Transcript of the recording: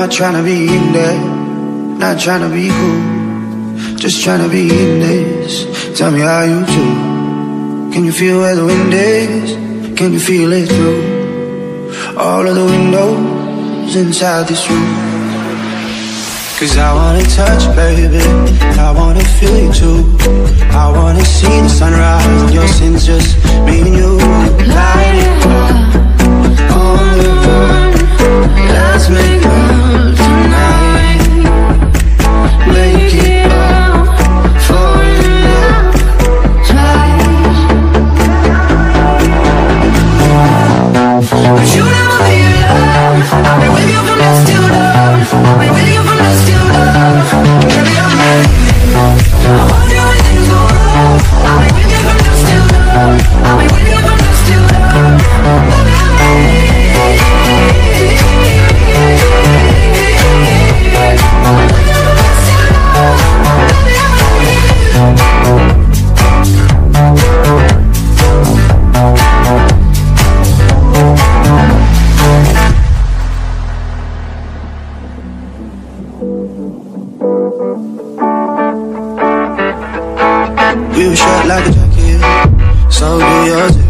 not trying to be in there, not trying to be cool, just trying to be in this. Tell me how you do. Can you feel where the wind is? Can you feel it through all of the windows inside this room? Cause I wanna touch, baby, I wanna feel you too. I wanna see the sunrise and your sins, just me and you. Light it up on the run, let's make love tonight. Make it up, fall in love twice. But you never be alone. I'll be with you from dusk till dawn. I'll be with you from dusk till dawn. Baby, I'm ready. I want you when things go wrong. I'll be with you from dusk till dawn. I'll be with you from dusk till dawn. Baby, I'm ready. We were shot like a jacket, so do yours.